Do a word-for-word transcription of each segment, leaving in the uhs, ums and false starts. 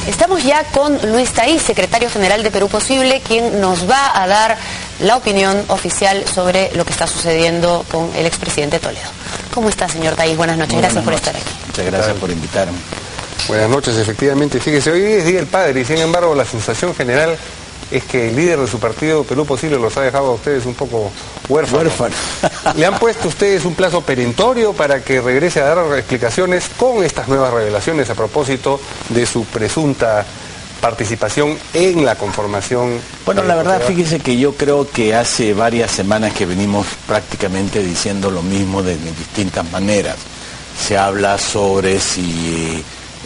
Estamos ya con Luis Taí, secretario general de Perú Posible, quien nos va a dar la opinión oficial sobre lo que está sucediendo con el expresidente Toledo. ¿Cómo está, señor Taí? Buenas noches, gracias por estar aquí. Muchas gracias por invitarme. Buenas noches, efectivamente. Fíjese, hoy es Día del Padre y sin embargo la sensación general es que el líder de su partido, Perú Posible, los ha dejado a ustedes un poco huérfanos. Huérfano. ¿Le han puesto ustedes un plazo perentorio para que regrese a dar explicaciones con estas nuevas revelaciones a propósito de su presunta participación en la conformación? Bueno, la verdad, fíjese que yo creo que hace varias semanas que venimos prácticamente diciendo lo mismo de distintas maneras. Se habla sobre si Eh,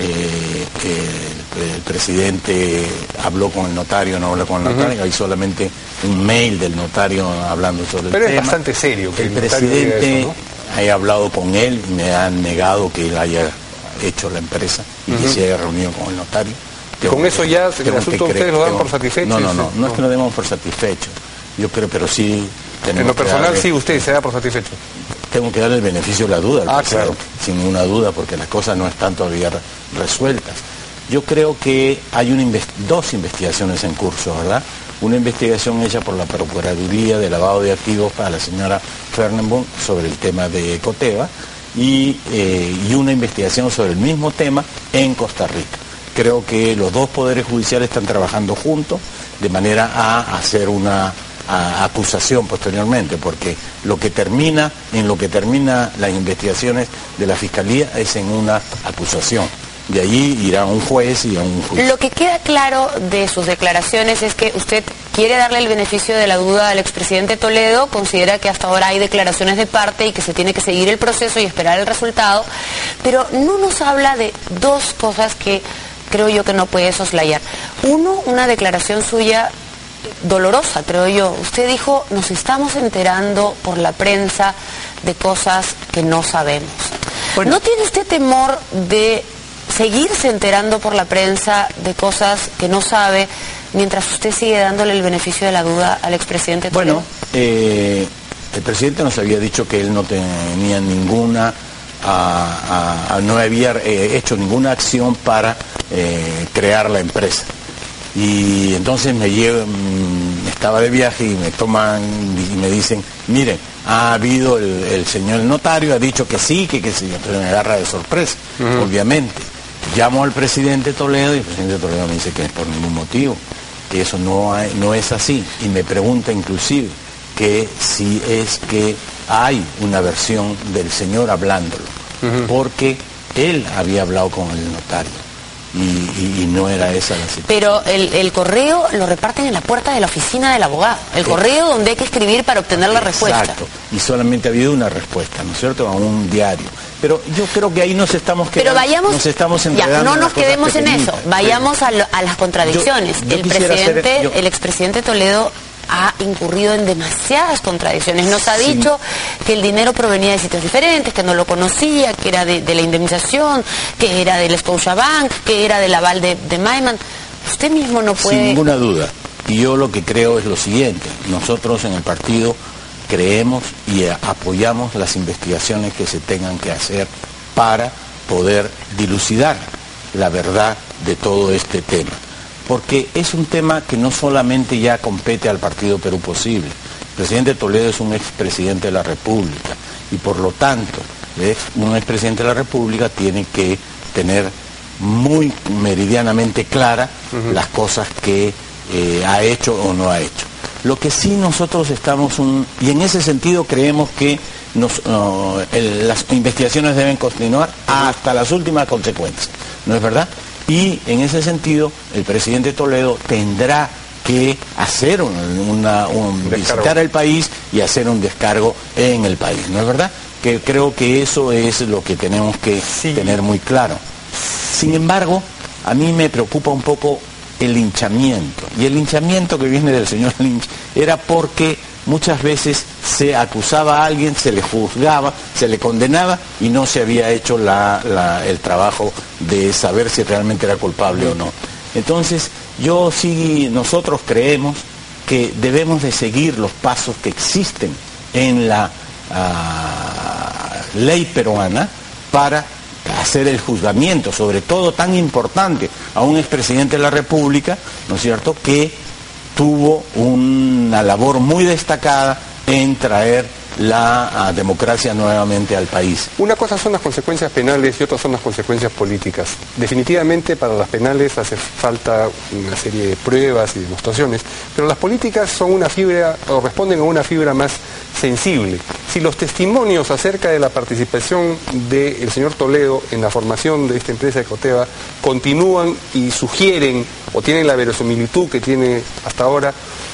el, el presidente habló con el notario, no habló con el notario, uh-huh. Hay solamente un mail del notario hablando sobre Pero el tema. Pero es bastante serio que el, el presidente eso, ¿no? He hablado con él y me han negado que él haya hecho la empresa y uh-huh. que se haya reunido con el notario. Tengo ¿Con que, eso ya el asunto ustedes lo dan tengo, por satisfecho? No, no, no, no, no es que lo demos por satisfecho. Yo creo, pero sí tenemos En lo personal darle, sí, usted se da por satisfecho. Tengo que darle el beneficio de la duda al ah, presidente, claro. sin ninguna duda, porque las cosas no están todavía resueltas. Yo creo que hay una invest dos investigaciones en curso, ¿verdad? Una investigación hecha por la Procuraduría de Lavado de Activos para la señora Fernenbund sobre el tema de Coteva y, eh, y una investigación sobre el mismo tema en Costa Rica. Creo que los dos poderes judiciales están trabajando juntos de manera a hacer una a acusación posteriormente, porque lo que termina, en lo que termina las investigaciones de la Fiscalía es en una acusación. De allí irá a un juez y a un juicio. Lo que queda claro de sus declaraciones es que usted quiere darle el beneficio de la duda al expresidente Toledo, considera que hasta ahora hay declaraciones de parte y que se tiene que seguir el proceso y esperar el resultado, pero no nos habla de dos cosas que creo yo que no puede soslayar. Uno, una declaración suya dolorosa, creo yo. Usted dijo, nos estamos enterando por la prensa de cosas que no sabemos. Bueno, ¿no tiene usted temor de seguirse enterando por la prensa de cosas que no sabe mientras usted sigue dándole el beneficio de la duda al expresidente Toledo? Bueno, eh, el presidente nos había dicho que él no tenía ninguna, a, a, a, no había eh, hecho ninguna acción para eh, crear la empresa. Y entonces me llevo, estaba de viaje y me toman y me dicen, miren, ha habido el, el señor notario, ha dicho que sí, que, que sí, entonces me agarra de sorpresa, uh-huh. Obviamente. Llamo al presidente Toledo y el presidente Toledo me dice que es por ningún motivo, que eso no, hay, no es así. Y me pregunta inclusive que si es que hay una versión del señor hablándolo, uh-huh. Porque él había hablado con el notario. Y, y, y no era esa la situación. Pero el, el correo lo reparten en la puerta de la oficina del abogado. El sí. Correo donde hay que escribir para obtener la respuesta. Exacto. Y solamente ha habido una respuesta, ¿no es cierto? A un diario. Pero yo creo que ahí nos estamos quedando. Pero vayamos, nos estamos enredando ya, no nos quedemos en eso. Vayamos sí. a, lo, a las contradicciones. Yo, yo el presidente, hacer, yo... el expresidente Toledo ha incurrido en demasiadas contradicciones. Nos ha sí. dicho que el dinero provenía de sitios diferentes, que no lo conocía, que era de, de la indemnización, que era del Scotiabank, que era del aval de, de Maiman. Usted mismo no puede... Sin ninguna duda. Y yo lo que creo es lo siguiente. Nosotros en el partido creemos y apoyamos las investigaciones que se tengan que hacer para poder dilucidar la verdad de todo este tema. Porque es un tema que no solamente ya compete al Partido Perú Posible. El presidente Toledo es un expresidente de la República y por lo tanto, un expresidente de la República tiene que tener muy meridianamente clara uh-huh. las cosas que eh, ha hecho o no ha hecho. Lo que sí nosotros estamos, un, y en ese sentido creemos que nos, uh, el, las investigaciones deben continuar hasta las últimas consecuencias, ¿no es verdad? Y en ese sentido, el presidente Toledo tendrá que hacer una, una, un, visitar el país y hacer un descargo en el país, ¿no es verdad? Que creo que eso es lo que tenemos que sí. tener muy claro. Sin embargo, a mí me preocupa un poco el linchamiento. Y el linchamiento que viene del señor Lynch era porque muchas veces se acusaba a alguien, se le juzgaba, se le condenaba y no se había hecho la, la, el trabajo de saber si realmente era culpable o no. Entonces, yo sí, nosotros creemos que debemos de seguir los pasos que existen en la uh, ley peruana para hacer el juzgamiento, sobre todo tan importante a un expresidente de la República, ¿no es cierto?, que tuvo una labor muy destacada en traer la democracia nuevamente al país. Una cosa son las consecuencias penales y otra son las consecuencias políticas. Definitivamente para las penales hace falta una serie de pruebas y demostraciones, pero las políticas son una fibra, o responden a una fibra más sensible. Si los testimonios acerca de la participación del señor Toledo en la formación de esta empresa de Ecoteva continúan y sugieren o tienen la verosimilitud que tiene hasta ahora,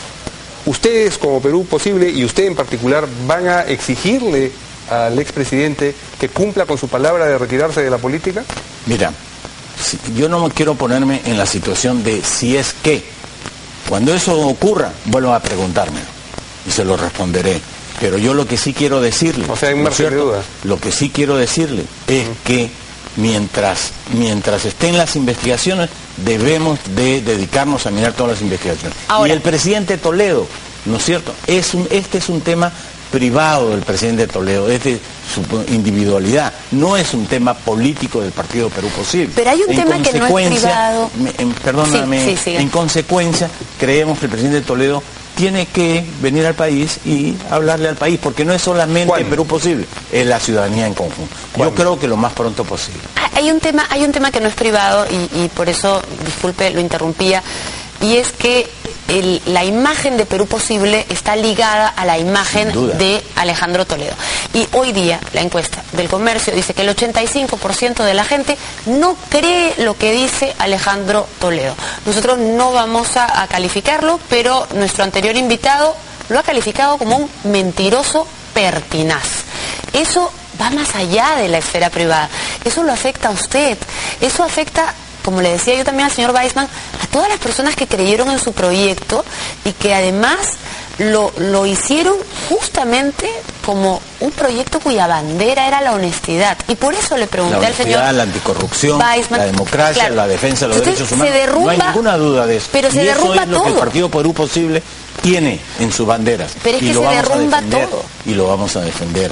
ustedes como Perú Posible y usted en particular van a exigirle al expresidente que cumpla con su palabra de retirarse de la política. Mira, si, yo no quiero ponerme en la situación de si es que, cuando eso ocurra, vuelvan a preguntarme y se lo responderé. Pero yo lo que sí quiero decirle, o sea, hay un margen de duda. Lo que sí quiero decirle es uh-huh. que mientras, mientras estén las investigaciones, debemos de dedicarnos a mirar todas las investigaciones. Ahora, y el presidente Toledo, ¿no es cierto? Es un, este es un tema privado del presidente Toledo, es de su individualidad, no es un tema político del Partido Perú Posible. Pero hay un en tema que no es privado. En, perdóname, sí, sí, sí. En consecuencia, creemos que el presidente Toledo tiene que venir al país y hablarle al país, porque no es solamente ¿Cuándo? Perú Posible, es la ciudadanía en conjunto. ¿Cuándo? Yo creo que lo más pronto posible. Hay un tema, hay un tema que no es privado y, y por eso, disculpe, lo interrumpía, y es que el, la imagen de Perú Posible está ligada a la imagen de Alejandro Toledo. Y hoy día la encuesta del Comercio dice que el ochenta y cinco por ciento de la gente no cree lo que dice Alejandro Toledo. Nosotros no vamos a, a calificarlo, pero nuestro anterior invitado lo ha calificado como un mentiroso pertinaz. Eso va más allá de la esfera privada. Eso lo afecta a usted. Eso afecta, como le decía yo también al señor Weissman, a todas las personas que creyeron en su proyecto y que además lo, lo hicieron justamente como un proyecto cuya bandera era la honestidad. Y por eso le pregunté la al señor la anticorrupción, Weissman, la democracia, claro, la defensa de los Entonces, derechos humanos. Se derrumba, no hay ninguna duda de eso. Pero se y derrumba eso es lo todo. que el Partido Perú Posible tiene en sus banderas. Pero es y que lo se vamos derrumba a defender, todo. Y lo vamos a defender.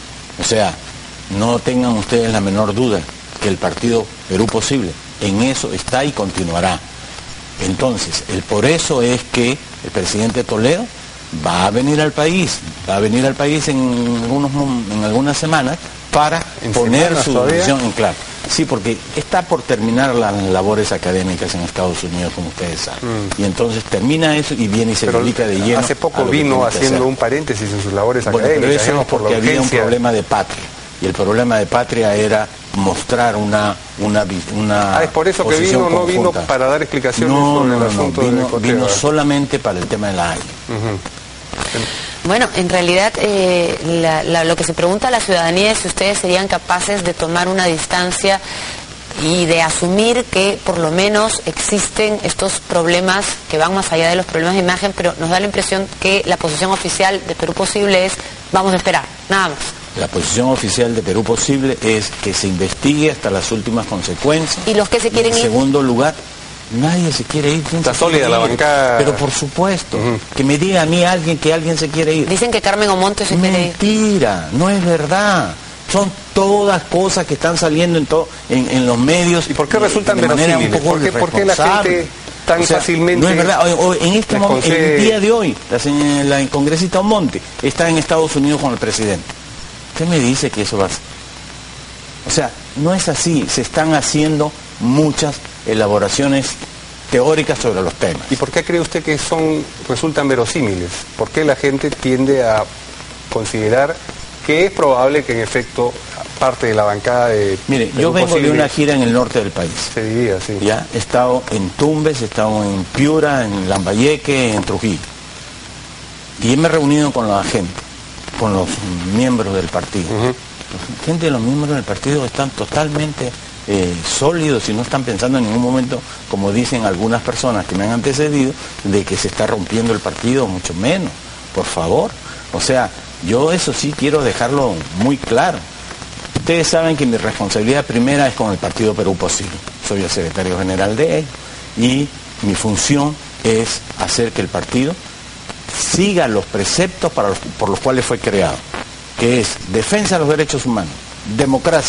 O sea, no tengan ustedes la menor duda que el Partido Perú Posible en eso está y continuará. Entonces, el por eso es que el presidente Toledo va a venir al país, va a venir al país en, unos, en algunas semanas para poner su decisión en claro. Sí, porque está por terminar las labores académicas en Estados Unidos, como ustedes saben. Mm. Y entonces termina eso y viene y se pero dedica de lleno. Hace poco vino haciendo un paréntesis en sus labores bueno, académicas. Pero eso es porque había un problema de patria. Y el problema de patria era mostrar una una una ah, es por eso que vino, conjunta. No vino para dar explicaciones no, sobre no, el no, asunto vino, de Ecoteva. Vino solamente para el tema de la Haya. Uh-huh. Bueno, en realidad eh, la, la, lo que se pregunta a la ciudadanía es si ustedes serían capaces de tomar una distancia y de asumir que por lo menos existen estos problemas que van más allá de los problemas de imagen, pero nos da la impresión que la posición oficial de Perú Posible es vamos a esperar, nada más. La posición oficial de Perú Posible es que se investigue hasta las últimas consecuencias. ¿Y los que se quieren ir? En segundo lugar, nadie se quiere ir. Está sólida la bancada. Pero por supuesto, uh-huh. que me diga a mí alguien que alguien se quiere ir. Dicen que Carmen Omonte se quiere ir. Mentira, no es verdad. Son todas cosas que están saliendo en, to, en, en los medios. ¿Y por qué resultan verosímiles? ¿Por qué, ¿Por qué la gente tan o sea, fácilmente... No es verdad. O, o, en este momento, concede... el día de hoy, la, señora, la congresista Omonte está en Estados Unidos con el presidente. ¿Qué me dice que eso va a ser? O sea, no es así. Se están haciendo muchas elaboraciones teóricas sobre los temas. ¿Y por qué cree usted que son resultan verosímiles? ¿Por qué la gente tiende a considerar que es probable que en efecto parte de la bancada de... Mire, Perú yo vengo Posible de una gira en el norte del país. Se diría, sí. Ya, he estado en Tumbes, he estado en Piura, en Lambayeque, en Trujillo. Y me he reunido con la gente, con los miembros del partido. Uh-huh. La gente de los miembros del partido están totalmente eh, sólidos y no están pensando en ningún momento, como dicen algunas personas que me han antecedido, de que se está rompiendo el partido, mucho menos. Por favor. O sea, yo eso sí quiero dejarlo muy claro. Ustedes saben que mi responsabilidad primera es con el Partido Perú Posible. Soy el secretario general de él y mi función es hacer que el partido siga los preceptos para los, por los cuales fue creado, que es defensa de los derechos humanos, democracia,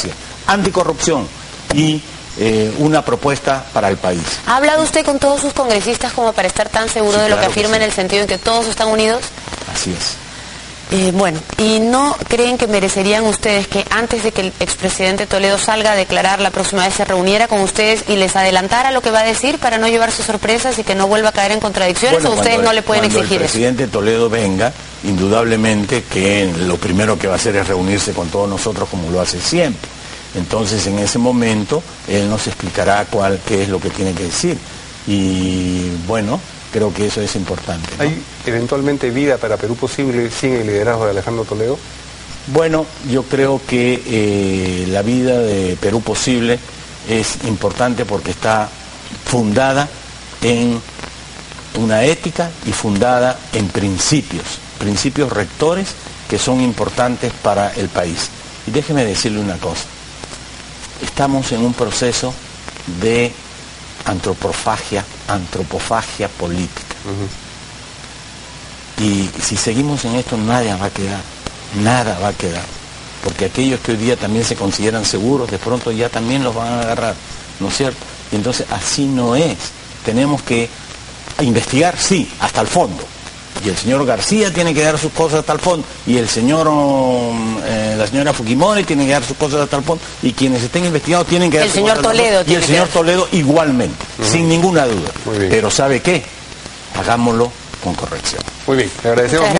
anticorrupción y eh, una propuesta para el país. ¿Ha hablado usted con todos sus congresistas como para estar tan seguro Sí, de lo claro que afirma que sí. en el sentido en que todos están unidos? Así es. Eh, bueno, ¿y no creen que merecerían ustedes que antes de que el expresidente Toledo salga a declarar la próxima vez se reuniera con ustedes y les adelantara lo que va a decir para no llevarse sorpresas y que no vuelva a caer en contradicciones? Bueno, ¿O ustedes cuando no le pueden cuando exigir el eso? presidente Toledo venga, indudablemente que lo primero que va a hacer es reunirse con todos nosotros como lo hace siempre. Entonces, en ese momento, él nos explicará cuál, qué es lo que tiene que decir. Y bueno, creo que eso es importante, ¿no? ¿Hay eventualmente vida para Perú posible sin el liderazgo de Alejandro Toledo? Bueno, yo creo que eh, la vida de Perú posible es importante porque está fundada en una ética y fundada en principios, principios rectores que son importantes para el país. Y déjeme decirle una cosa, estamos en un proceso de antropofagia, antropofagia política. Uh-huh. Y si seguimos en esto, nada va a quedar, nada va a quedar. Porque aquellos que hoy día también se consideran seguros, de pronto ya también los van a agarrar, ¿no es cierto? Y entonces así no es. Tenemos que investigar, sí, hasta el fondo. Y el señor García tiene que dar sus cosas hasta el fondo, y el señor, eh, la señora Fujimori tiene que dar sus cosas hasta el fondo, y quienes estén investigados tienen que dar el sus señor cosas hasta el fondo. Toledo Y el señor Toledo igualmente, uh-huh. sin ninguna duda. Pero ¿sabe qué? Hagámoslo con corrección. Muy bien, le agradecemos.